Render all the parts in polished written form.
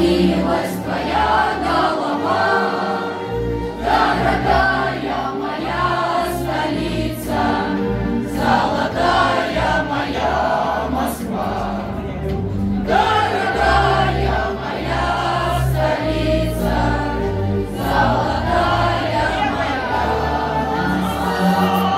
склонилась твоя голова, дорогая моя столица, золотая моя Москва, дорогая моя столица, золотая моя Москва.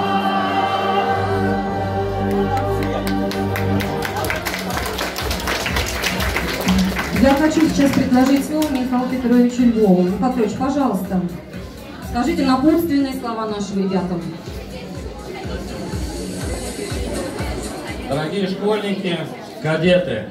Я хочу сейчас предложить слово Михаилу Петровичу Львову. Михаил Петрович, пожалуйста, скажите напутственные слова нашим ребятам. Дорогие школьники, кадеты,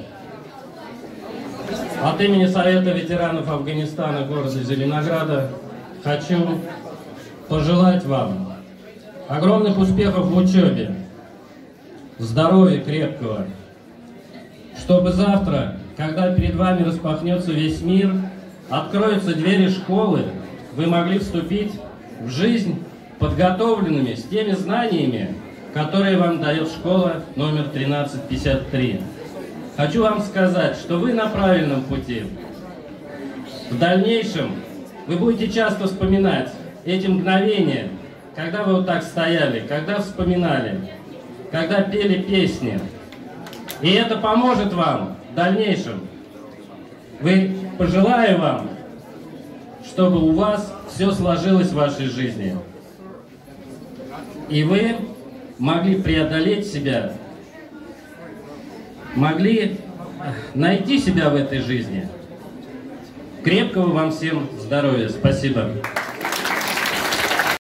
от имени Совета ветеранов Афганистана города Зеленограда хочу пожелать вам огромных успехов в учебе, здоровья крепкого, чтобы завтра, когда перед вами распахнется весь мир, откроются двери школы, вы могли вступить в жизнь подготовленными с теми знаниями, которые вам дает школа номер 1353. Хочу вам сказать, что вы на правильном пути. В дальнейшем вы будете часто вспоминать эти мгновения, когда вы вот так стояли, когда вспоминали, когда пели песни. И это поможет вам в дальнейшем. Пожелаю вам, чтобы у вас все сложилось в вашей жизни. И вы могли преодолеть себя, могли найти себя в этой жизни. Крепкого вам всем здоровья. Спасибо.